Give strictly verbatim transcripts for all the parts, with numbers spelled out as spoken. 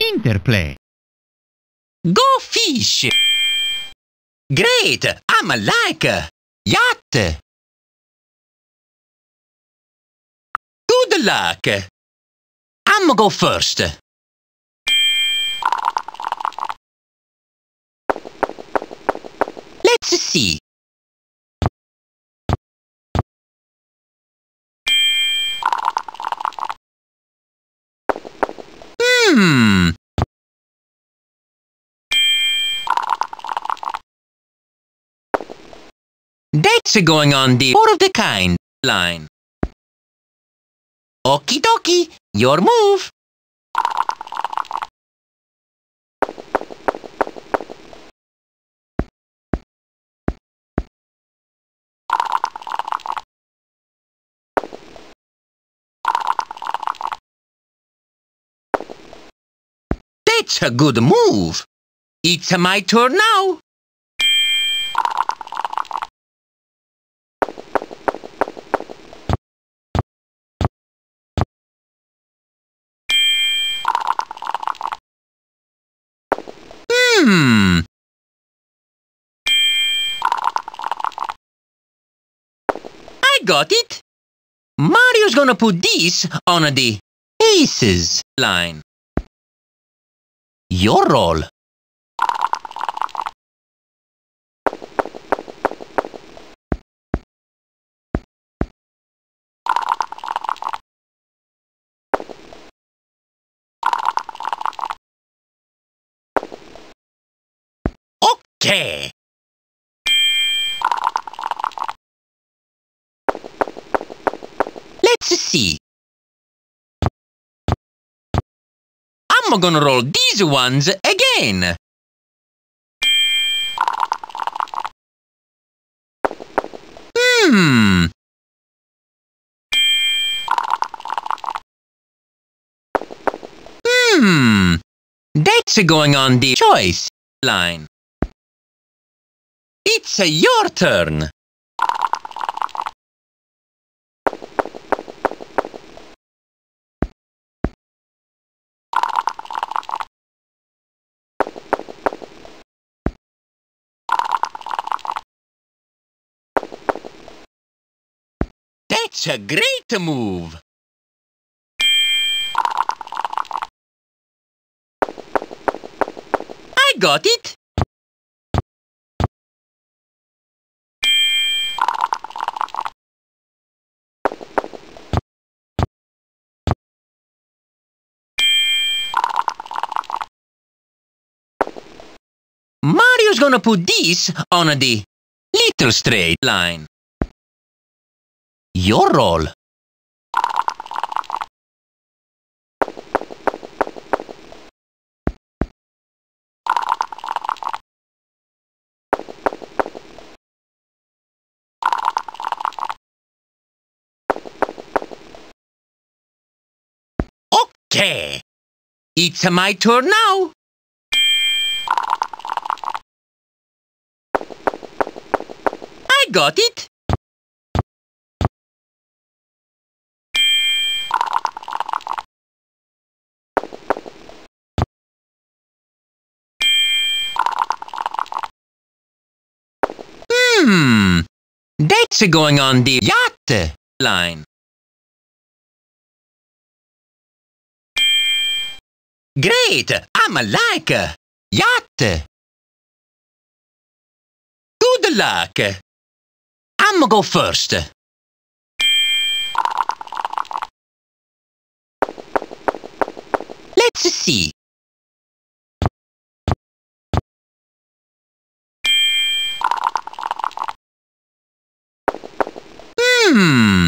Interplay. Go fish. Great. I'm like yacht. Good luck. I'm go first. Let's see. Hmm. That's going on the four of the kind line. Okie dokie, your move. That's a good move. It's my turn now. Hmm. I got it. Mario's gonna put this on the aces line. Your roll. Okay. Let's see. I'm gonna roll these ones again. Hmm. Hmm. That's going on the choice line. It's your turn. That's a great move. I got it. Mario's gonna put this on the little straight line. Your roll. Okay. It's my turn now. I got it. Hmm. That's going on the yacht line. Great. I'm like yacht. Good luck. I'm go first. Let's see. Hmm.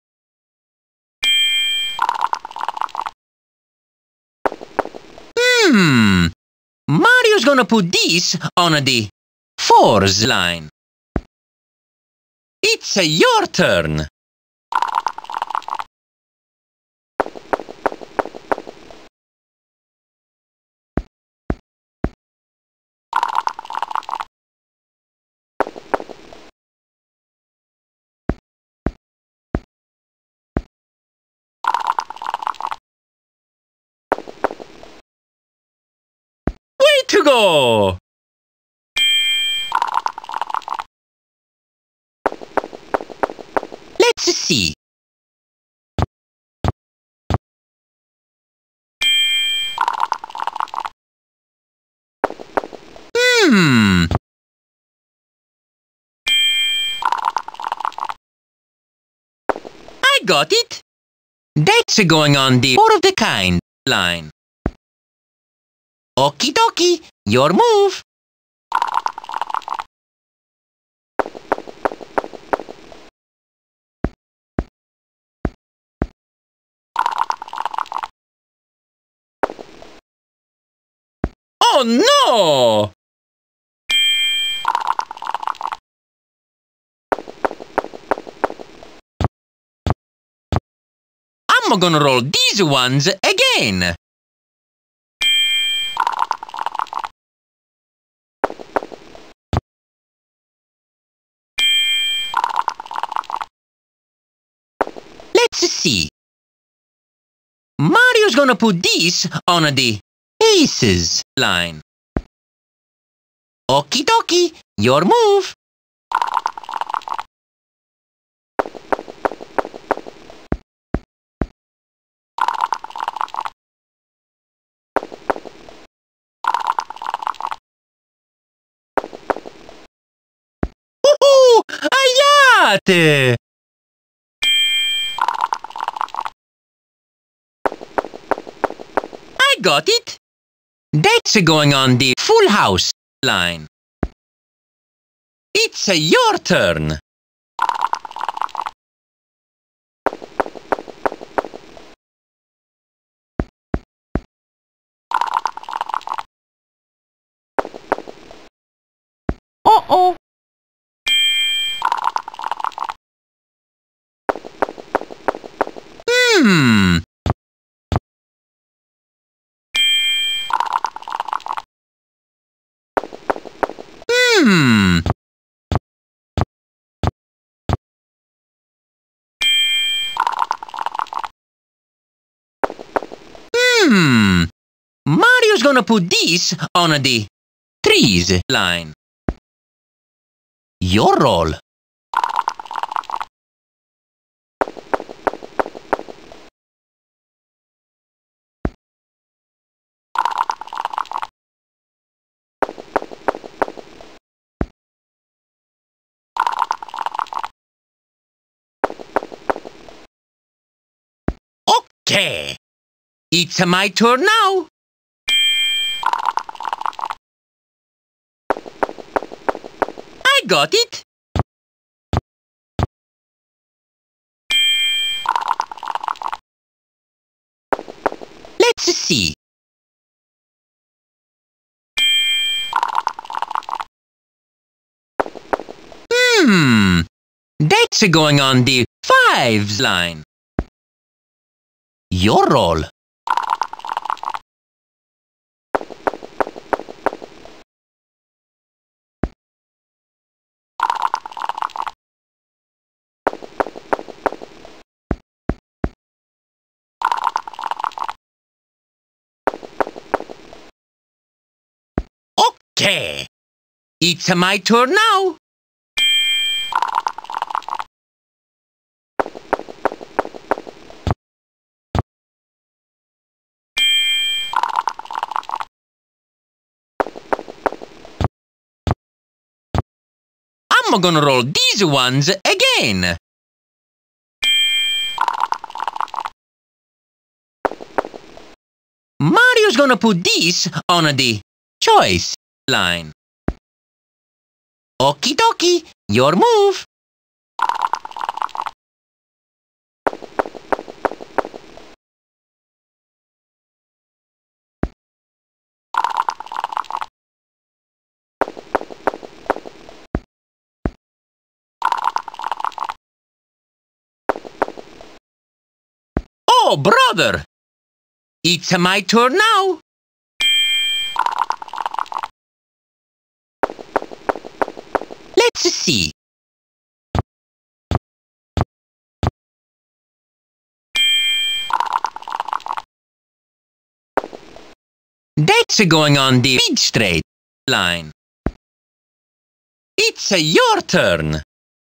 Hmm. Mario's gonna put this on the fours line. It's your turn. to go! Let's see. Hmm. I got it. That's going on the four of the kind line. Okie dokie, your move. Oh no! I'm gonna roll these ones again. Let's see. Mario's gonna put this on the aces line. Okie dokie, your move. Woohoo! Aiate! I got it. That's going on the full house line. It's your turn. Uh-oh. Hmm. Hmm. Hmm. Mario's gonna put this on the trees line. Your roll. Okay. It's my turn now. I got it. Let's see. Hmm. That's going on the fives line. Your roll. Okay. It's my turn now. I'm gonna roll these ones again. Mario's gonna put this on the choice line. Okie dokie, your move. Oh, brother! It's my turn now. Let's see. That's going on the big straight line. It's your turn.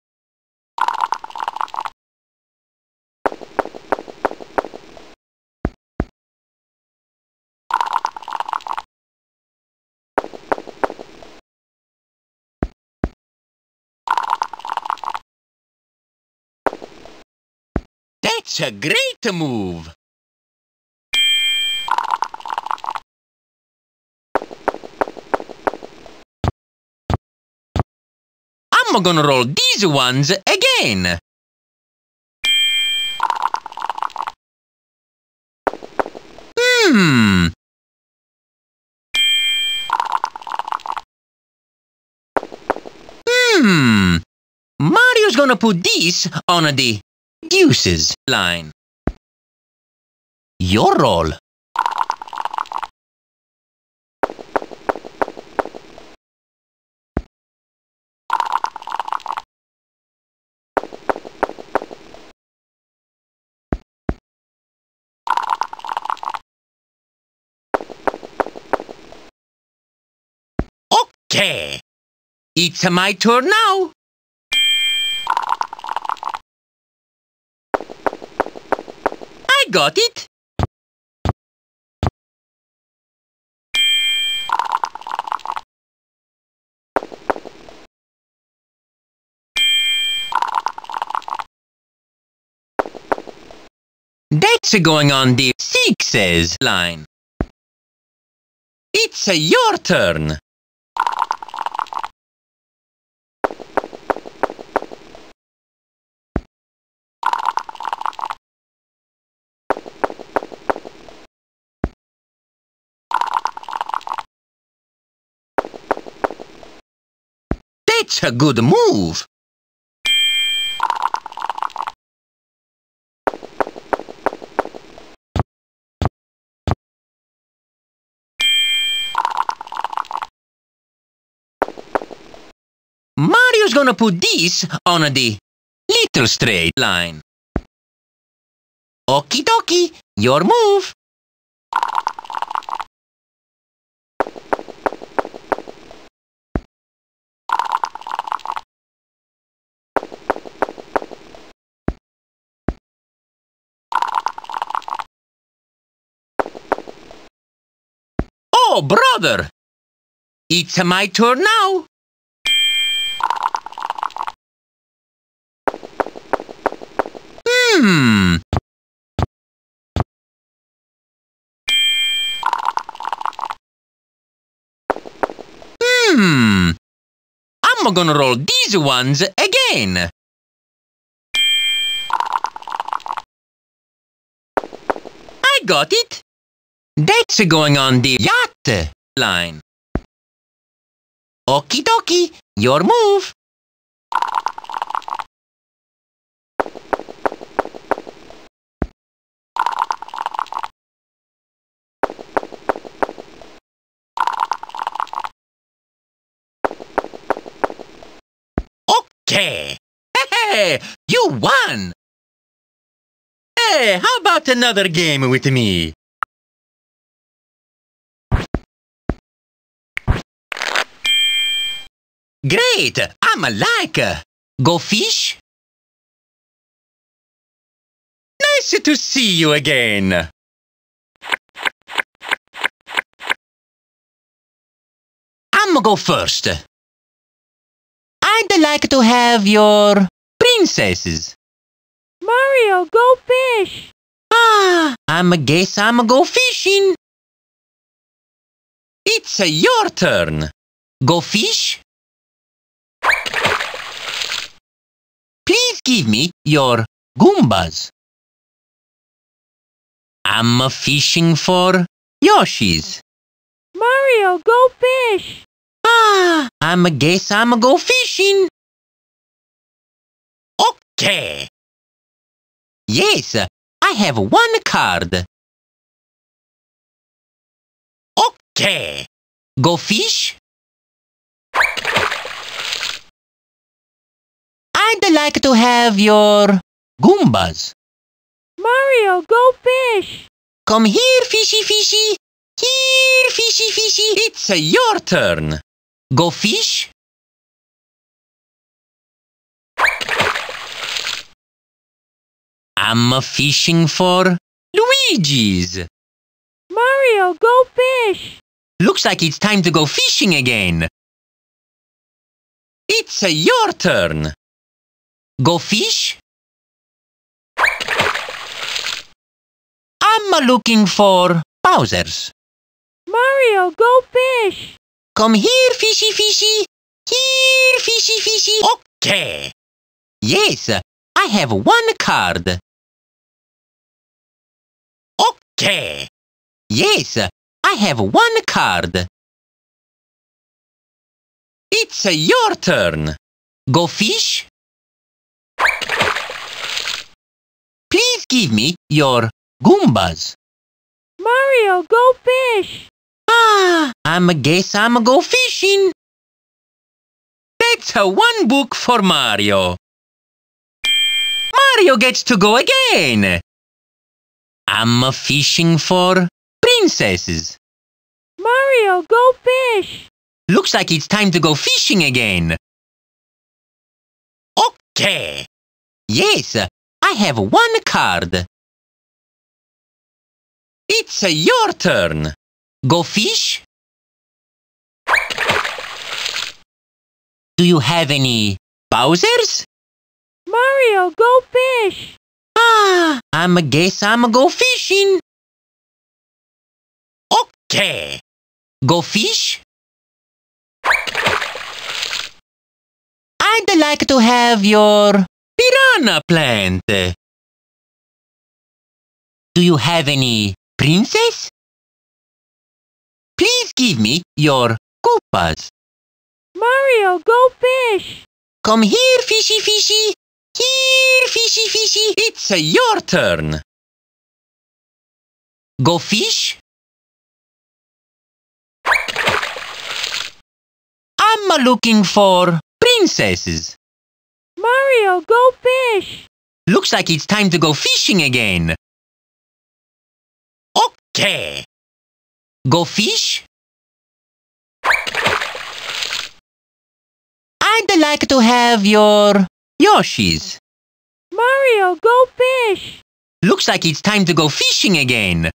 That's a great move. I'm gonna roll these ones again. Hmm. Hmm. Mario's gonna put this on the deuces line. Your roll. Okay. It's my turn now. I got it. That's going on the sixes line. It's your turn. That's a good move. Mario's gonna put this on the little straight line. Okie dokie, your move. Oh, brother! It's my turn now. Hmm. Hmm. I'm gonna roll these ones again. I got it. That's going on the yacht line. Okie dokie, your move. Okay. Hey, you won. Hey, how about another game with me? Great, I'm like. Go fish? Nice to see you again. I'm go first. I'd like to have your princesses. Mario, go fish! Ah, I'm guess I'm go fishing. It's your turn. Go fish? Please give me your Goombas. I'm fishing for Yoshis. Mario, go fish! Ah, I'm guess I'm go fishing. Okay. Yes, I have one card. Okay. Go fish? I'd like to have your Goombas. Mario, go fish! Come here, fishy fishy. Here, fishy, fishy. It's uh, your turn. Go fish. I'm uh, fishing for Luigi's. Mario, go fish. Looks like it's time to go fishing again. It's uh, your turn. Go fish. I'm uh, looking for Bowser's. Mario, go fish. Come here, fishy, fishy. Here, fishy, fishy. Okay. Yes, I have one card. Okay. Yes, I have one card. It's uh, your turn. Go fish. Please give me your Goombas. Mario, go fish. Ah, I'm a guess I'm a go fishing. That's a one book for Mario. Mario gets to go again. I'm a fishing for princesses. Mario, go fish. Looks like it's time to go fishing again. Okay. Yes, I have one card. It's uh, your turn. Go fish. Do you have any Bowser's? Mario, go fish. Ah, I'm a guess I'm a go fishing. Okay. Go fish. I'd like to have your piranha plant. Do you have any princess? Please give me your Koopas. Mario, go fish. Come here, fishy, fishy. Here, fishy, fishy. It's uh, your turn. Go fish. I'm uh, looking for princesses. Mario, go fish. Looks like it's time to go fishing again. Okay. Go fish. I'd like to have your Yoshi's. Mario, go fish. Looks like it's time to go fishing again.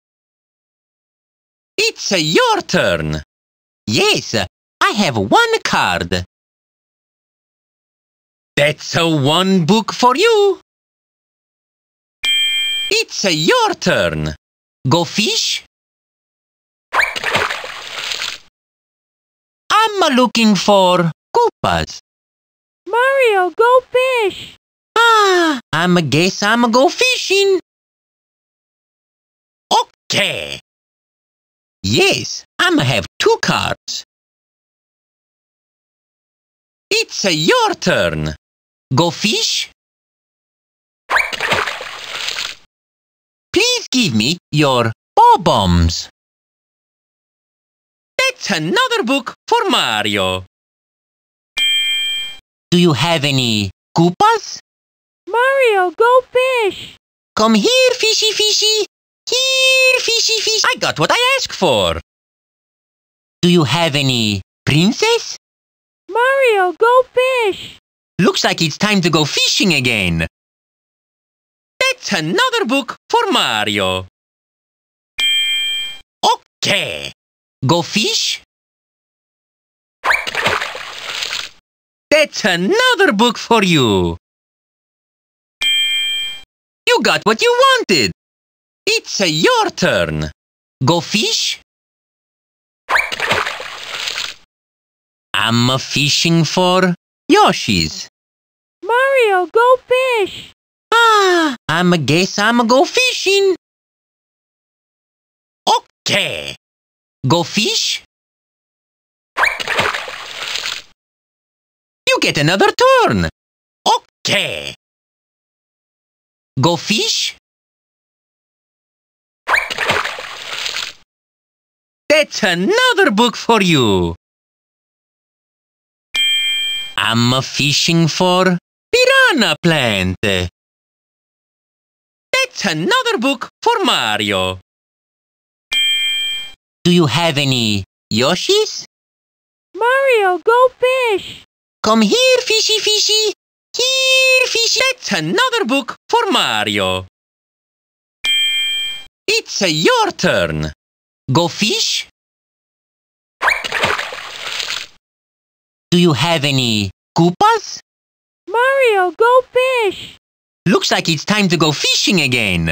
It's uh, your turn. Yes, I have one card. That's a one book for you. It's uh, your turn. Go fish. I'm looking for Koopas. Mario, go fish. Ah, I'm a guess I'm a go fishing. Okay. Yes, I'm have two cards. It's uh, your turn. Go fish. Please give me your bob-ombs. That's another book for Mario. Do you have any Koopas? Mario, go fish. Come here, fishy, fishy. Here, fishy, fishy. I got what I asked for. Do you have any princess? Mario, go fish. Looks like it's time to go fishing again. That's another book for Mario. Okay. Go fish. That's another book for you. You got what you wanted. It's uh, your turn. Go fish. I'm uh, fishing for Yoshi's. Mario, go fish. Ah, I'm a guess I'm a go fishing. Okay. Go fish. You get another turn. Okay. Go fish. That's another book for you. I'm a fishing for piranha plant. That's another book for Mario. Do you have any Yoshis? Mario, go fish! Come here, fishy fishy. Here, fishy. That's another book for Mario. It's uh, your turn. Go fish. Do you have any Koopas? Mario, go fish! Looks like it's time to go fishing again.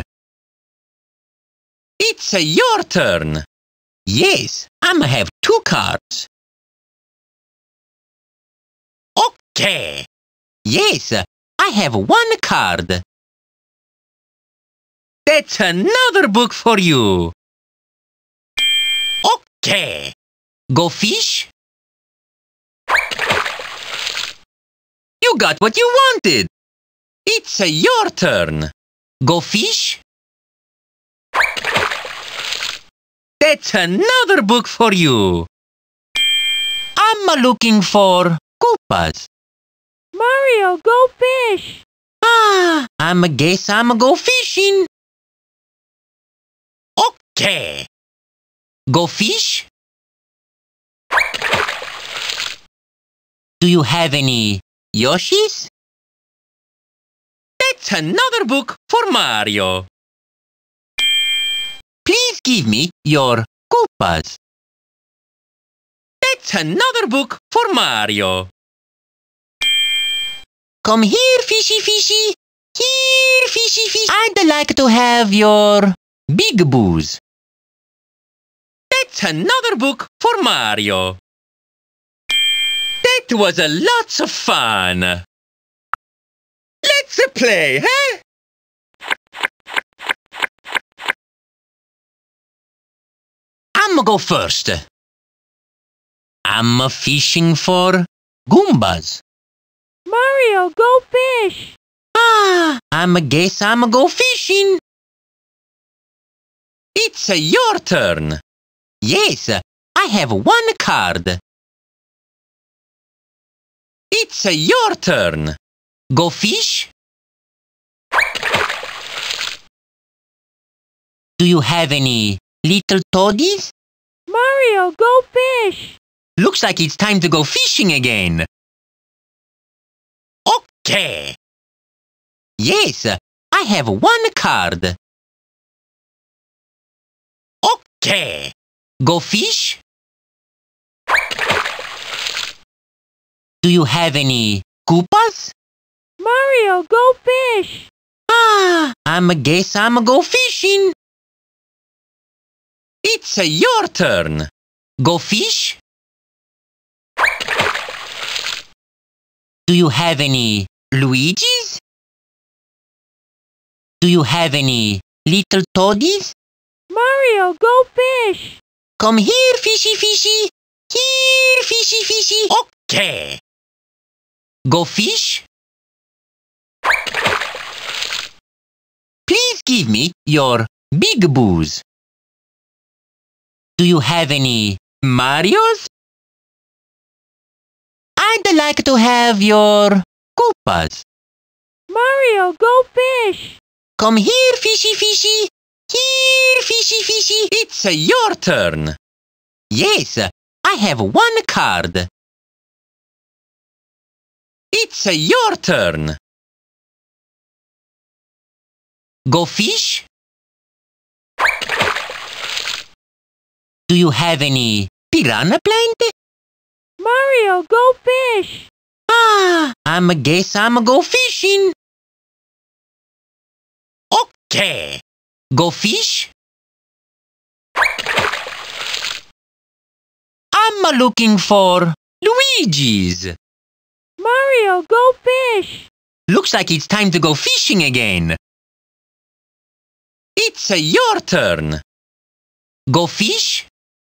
It's uh, your turn. Yes, I'ma have two cards. Okay. Yes, uh, I have one card. That's another book for you. Okay. Go fish. You got what you wanted. It's uh, your turn. Go fish. That's another book for you. I'm looking for Koopas. Mario, go fish! Ah, I'm a guess I'm go fishing. Okay. Go fish. Do you have any Yoshis? That's another book for Mario. Please give me your Koopas. That's another book for Mario. Come here, fishy fishy. Here, fishy fishy. I'd like to have your Big Boos. That's another book for Mario. That was a lots of fun. Let's play, huh? I'ma go first. I'm fishing for Goombas. Mario, go fish! Ah, I'ma guess I'ma go fishing. It's uh, your turn. Yes, I have one card. It's uh, your turn. Go fish. Do you have any little toadies? Mario, go fish! Looks like it's time to go fishing again. Okay. Yes, I have one card. Okay. Go fish. Do you have any Koopas? Mario, go fish! Ah, I'ma guess I'ma go fishing. It's uh, your turn. Go fish. Do you have any Luigis? Do you have any little toadies? Mario, go fish! Come here, fishy fishy. Here, fishy fishy. Okay. Go fish. Please give me your Big Boos. Do you have any Marios? I'd like to have your Koopas. Mario, go fish! Come here, fishy fishy. Here, fishy fishy. It's uh, your turn. Yes, I have one card. It's uh, your turn. Go fish. Do you have any piranha plant? Mario, go fish! Ah, I'ma guess I'ma go fishing. Okay. Go fish. I'm looking for Luigi's. Mario, go fish! Looks like it's time to go fishing again. It's uh, your turn. Go fish.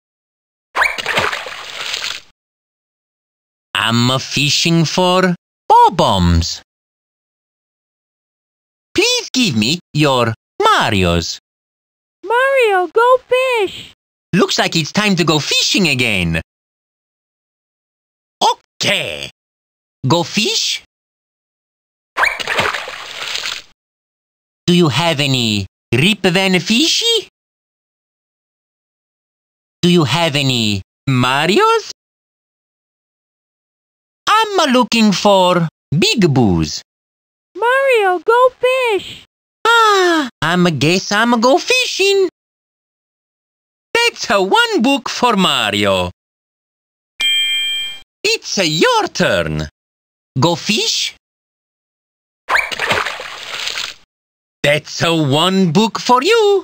I'm fishing for Bob-ombs. Please give me your Marios. Mario, go fish! Looks like it's time to go fishing again. Okay. Go fish. Do you have any Rip Van Fishy? Do you have any Marios? I'm looking for Big Boos. Mario, go fish! Ah, I'm a guess I'm a go fishing. That's a one book for Mario. It's a your turn. Go fish? That's a one book for you.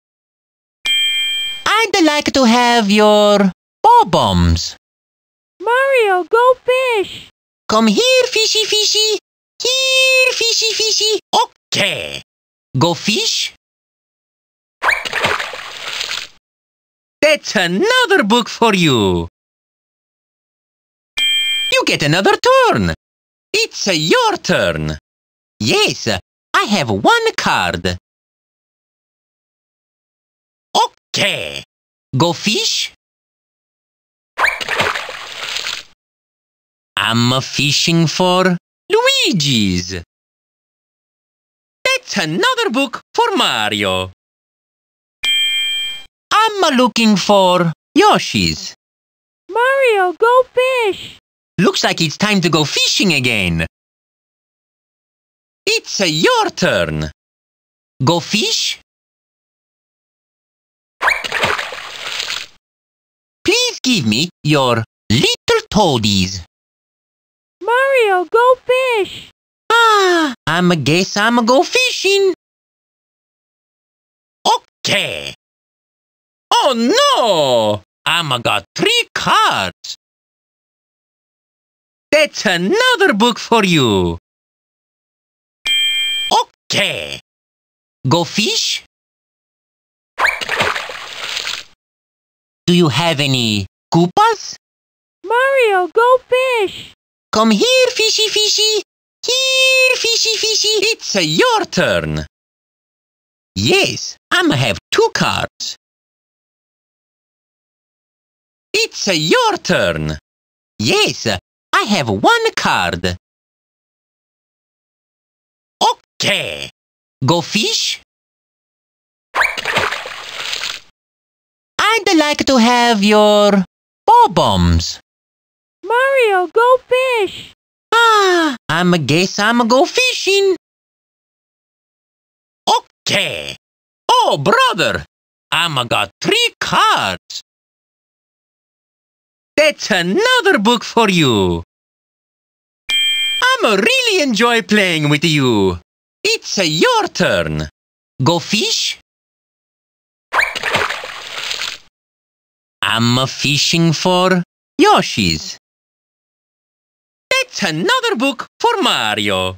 I'd like to have your bob-ombs. Mario, go fish! Come here, fishy fishy. Here, fishy fishy. Okay. Go fish? That's another book for you. You get another turn. It's uh, your turn. Yes, I have one card. Okay. Go fish? I'm fishing for Luigi's. That's another book for Mario. I'm looking for Yoshi's. Mario, go fish! Looks like it's time to go fishing again. It's uh, your turn. Go fish? Please give me your little toadies. Mario, go fish! Ah, I'm a guess I'm a go fishing. Okay. Oh no! I'm a got three cards. That's another book for you. Okay. Go fish? Do you have any Koopas? Mario, go fish! Come here, fishy fishy. Here, fishy fishy. It's uh, your turn. Yes, I'ma have two cards. It's uh, your turn. Yes, I have one card. Okay. Go fish? I'd like to have your bob-ombs. Mario, go fish! Ah, I'm a guess I'm a go fishing. Okay. Oh, brother, I'm a got three cards. That's another book for you. I'm really enjoy playing with you. It's uh, your turn. Go fish? I'm fishing for Yoshi's. That's another book for Mario.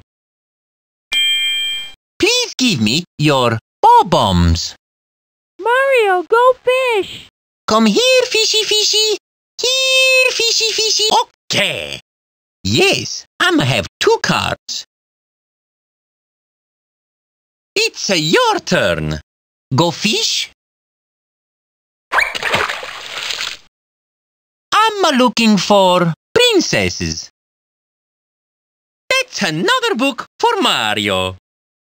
Please give me your bob-ombs. Mario, go fish! Come here, fishy fishy. Here, fishy fishy. Okay. Yes, I'ma have two cards. It's uh, your turn. Go fish? I'm looking for princesses. That's another book for Mario.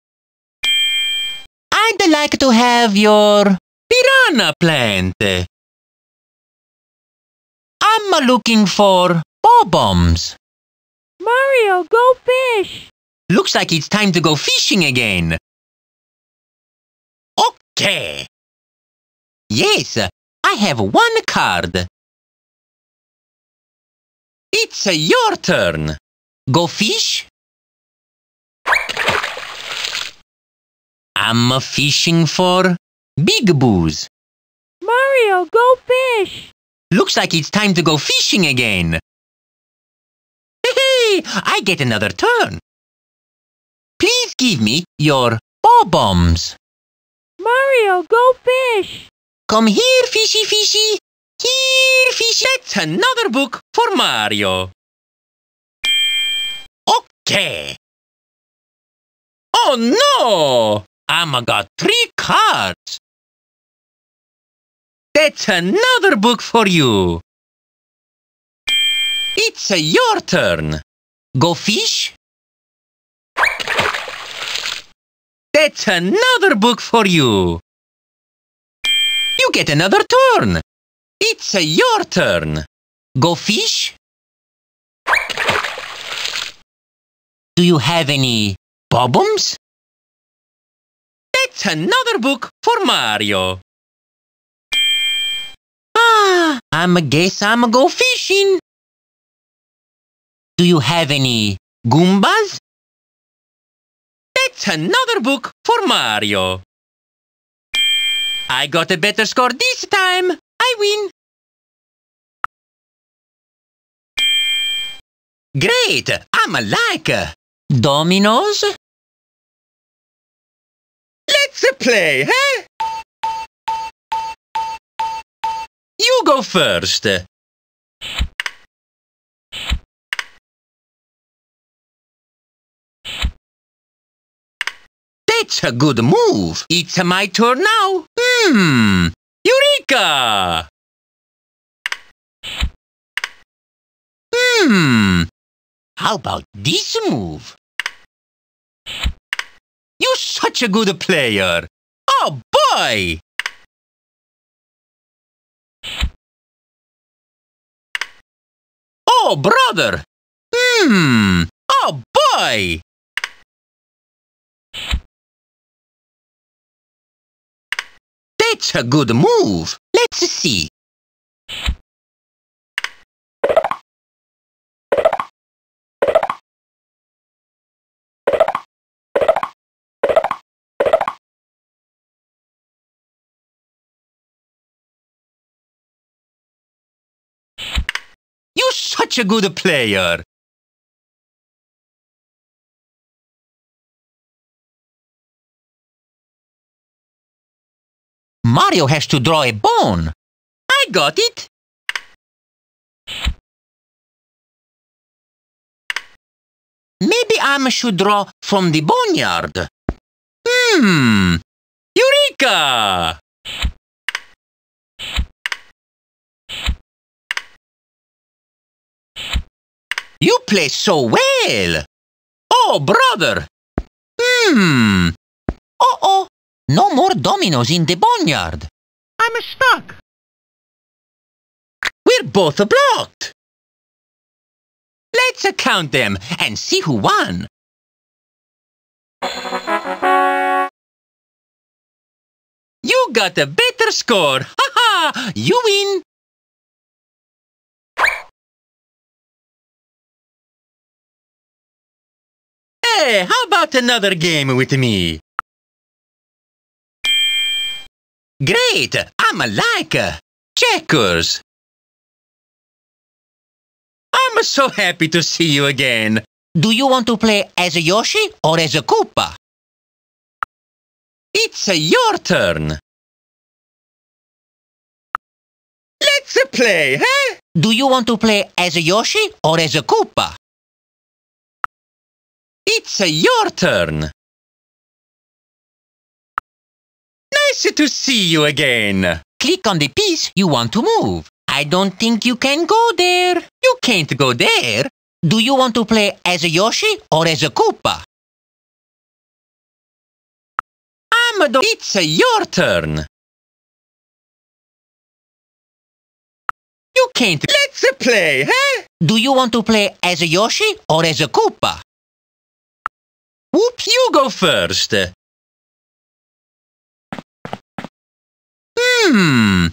I'd like to have your piranha plant. I'm looking for bob-ombs. Mario, go fish! Looks like it's time to go fishing again. Okay. Yes, I have one card. It's uh, your turn. Go fish? I'm fishing for Big Boos. Mario, go fish! Looks like it's time to go fishing again. Hey, I get another turn. Please give me your bob-ombs. Mario, go fish! Come here, fishy fishy. Here, fishy. That's another book for Mario. Okay. Oh no! I'ma got three cards. That's another book for you. It's uh, your turn. Go fish? That's another book for you. You get another turn. It's your turn. Go fish? Do you have any bob-ombs? That's another book for Mario. Ah, I'ma guess I'ma go fishing. Do you have any Goombas? That's another book for Mario. I got a better score this time. I win. Great, I'm a like. Dominoes? Let's play, huh? You go first. That's a good move. It's my turn now. Hmm. Eureka! Hmm. How about this move? You're such a good player. Oh, boy! Oh, brother! Hmm. Oh, boy! That's a good move. Let's see. You're such a good player. Mario has to draw a bone. I got it. Maybe I should draw from the boneyard. Hmm. Eureka! You play so well. Oh, brother. Hmm. Uh-oh. No more dominoes in the boneyard. I'm stuck. We're both blocked. Let's count them and see who won. You got a better score. Ha ha! You win. Hey, how about another game with me? Great! I'm a like checkers. I'm so happy to see you again. Do you want to play as a Yoshi or as a Koopa? It's your turn. Let's play, huh? Do you want to play as a Yoshi or as a Koopa? It's your turn. Nice to see you again. Click on the piece you want to move. I don't think you can go there. You can't go there. Do you want to play as a Yoshi or as a Koopa? I'm the... It's your turn. You can't... Let's play, huh? Do you want to play as a Yoshi or as a Koopa? Oops, you go first. Hmm.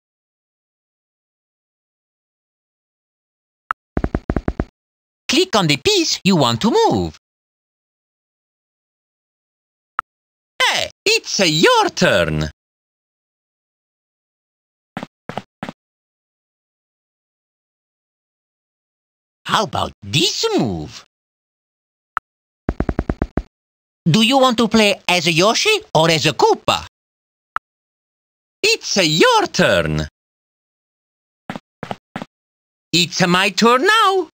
Click on the piece you want to move. Hey, it's your turn. How about this move? Do you want to play as a Yoshi or as a Koopa? It's your turn. It's my turn now.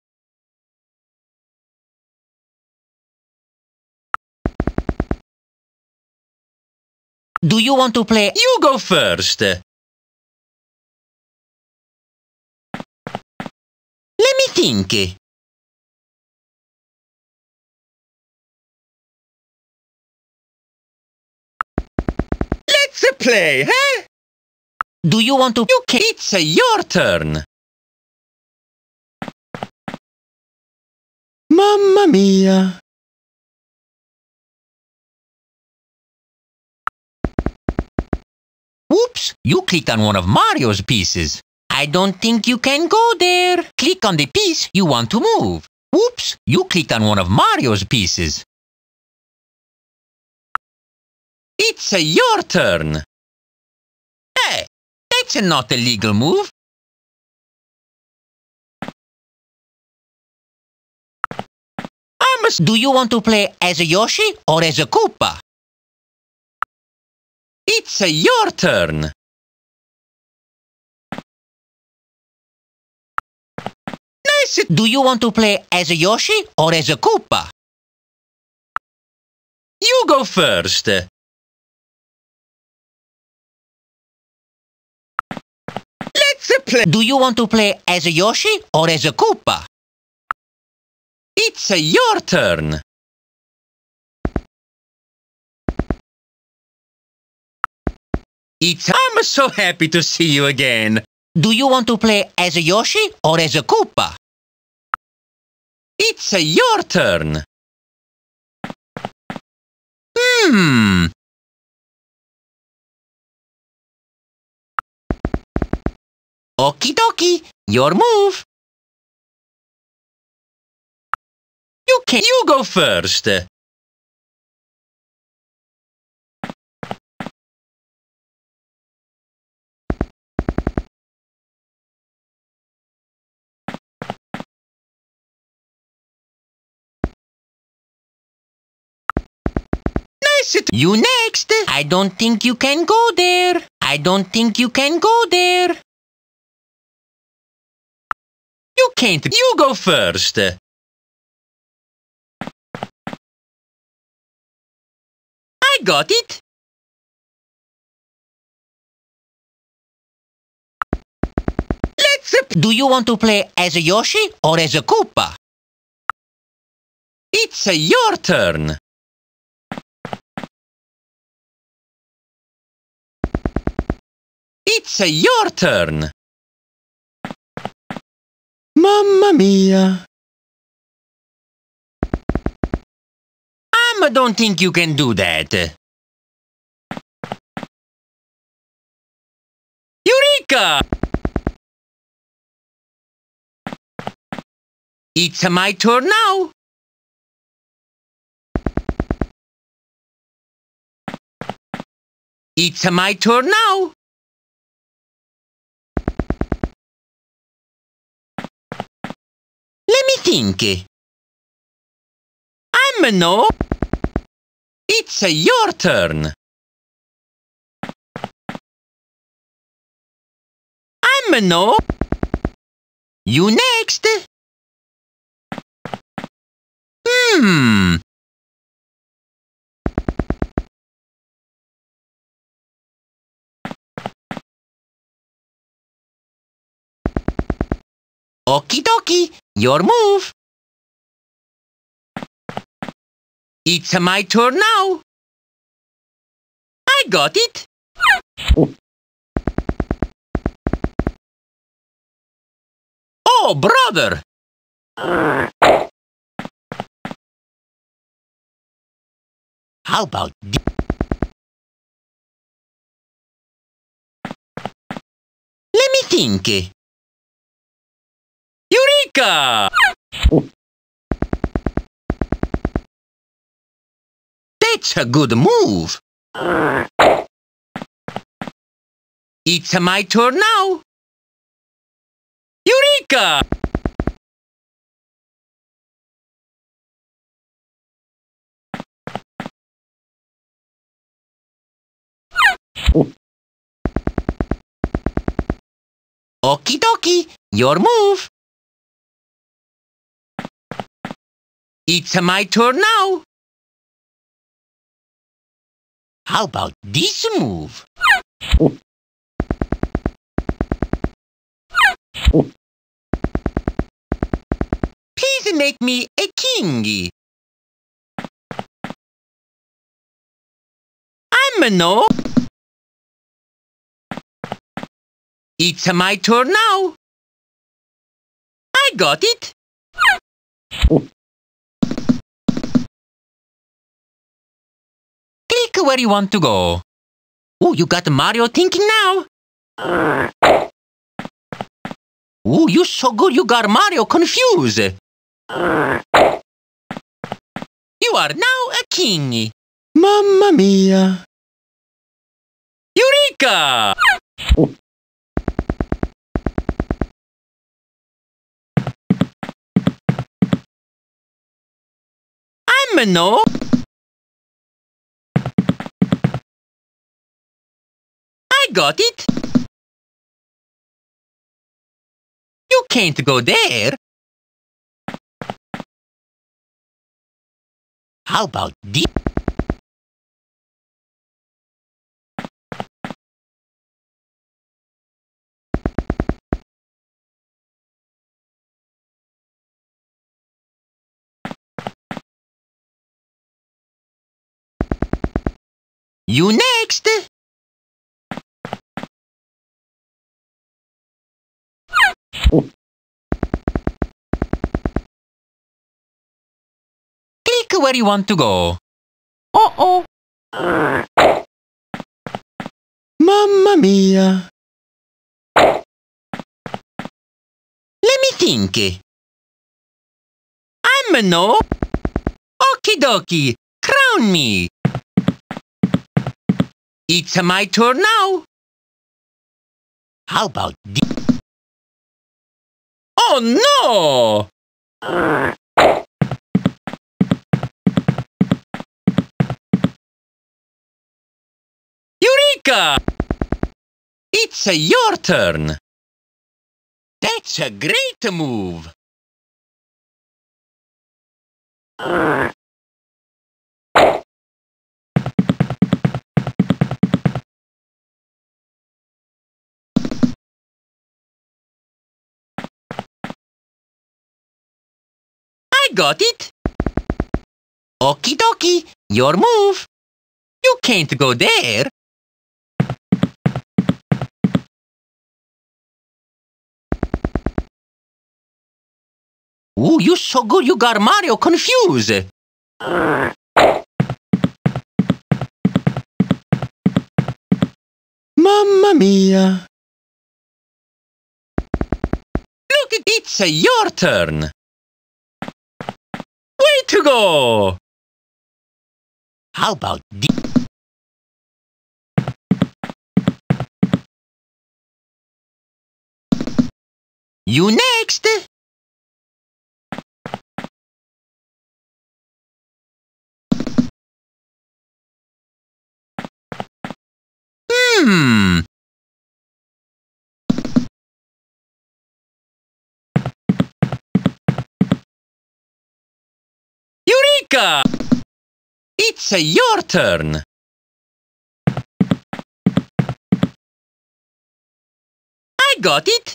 Do you want to play? You go first. Let me think. Let's play, huh? Do you want to... You can... It's your turn. Mamma mia. Oops, you clicked on one of Mario's pieces. I don't think you can go there. Click on the piece you want to move. Oops, you clicked on one of Mario's pieces. It's your turn. Hey, that's not a legal move. Amos, do you want to play as a Yoshi or as a Koopa? It's your turn. Nice. Do you want to play as a Yoshi or as a Koopa? You go first. Let's play. Do you want to play as a Yoshi or as a Koopa? It's your turn. It's I'm so happy to see you again. Do you want to play as a Yoshi or as a Koopa? It's your turn. Hmm. Okie dokie, your move. You can you go first. You next. I don't think you can go there. I don't think you can go there. You can't. You go first. I got it. Let's... Do you want to play as a Yoshi or as a Koopa? It's your turn. It's your turn. Mamma mia. I don't think you can do that. Eureka! It's my turn now. It's my turn now. Let me think. I'm a no. It's your turn. I'm a no. You next. Hmm. Okie dokie, your move. It's my turn now. I got it. Oh, brother. How about this? Let me think. Eureka! That's a good move. It's my turn now. Eureka! Okie dokie, your move. It's my turn now. How about this move? Please make me a king. I'm a no. It's my turn now. I got it. Click where you want to go. Oh, you got Mario thinking now. Oh, you're so good you got Mario confused. You are now a king. Mamma mia. Eureka! I'm a no. I got it. You can't go there. How about this? You next. Click where you want to go. Uh-oh. Mamma mia. Let me think. I'm a no. Okie dokie. Crown me. It's my turn now. How about this? Oh no! Eureka! It's your turn. That's a great move. I got it. Okie dokie, your move. You can't go there. Ooh, you're so good you got Mario confused. Mamma mia. Look, it's your turn. Way to go! How about this? You next! Hmm. Eureka! It's your turn. I got it.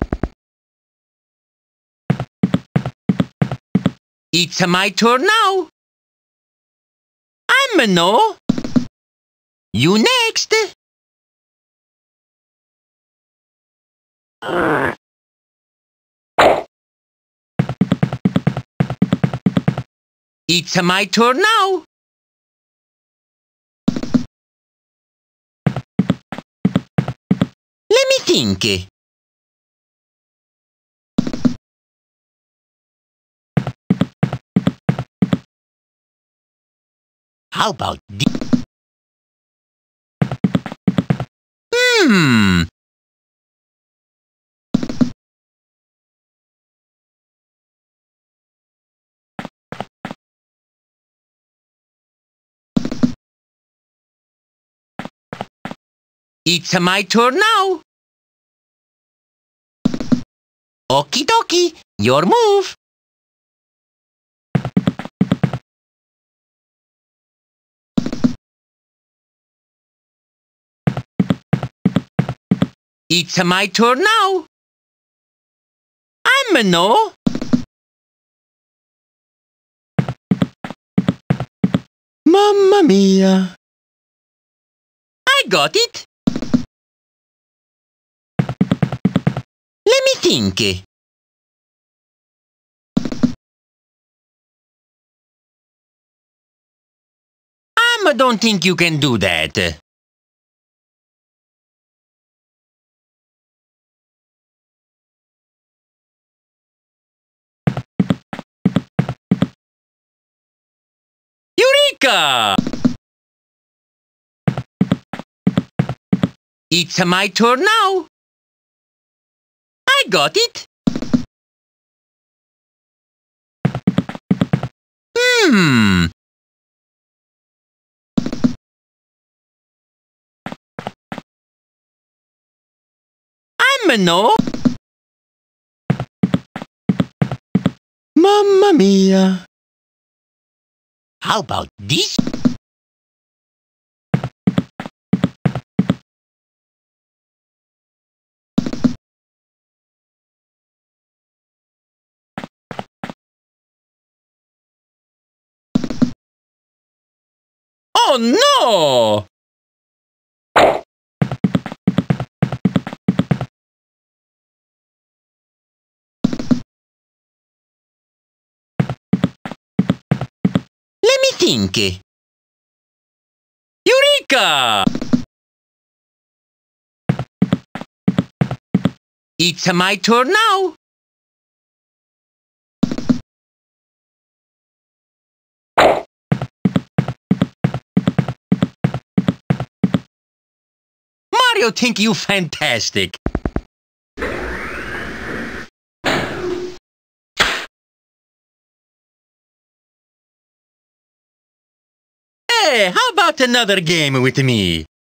It's my turn now. I'm a no. You next. It's my turn now. Let me think. How about this? Hmm. It's my turn now. Okie dokie, your move. It's my turn now. I'm a no. Mamma mia. I got it. think. I don't think you can do that. Eureka! It's my turn now. I got it. Hmm. I'm a no. Mamma mia. How about this? Oh no! Let me think. Eureka! It's my turn now. Mario think you fantastic. Hey, how about another game with me?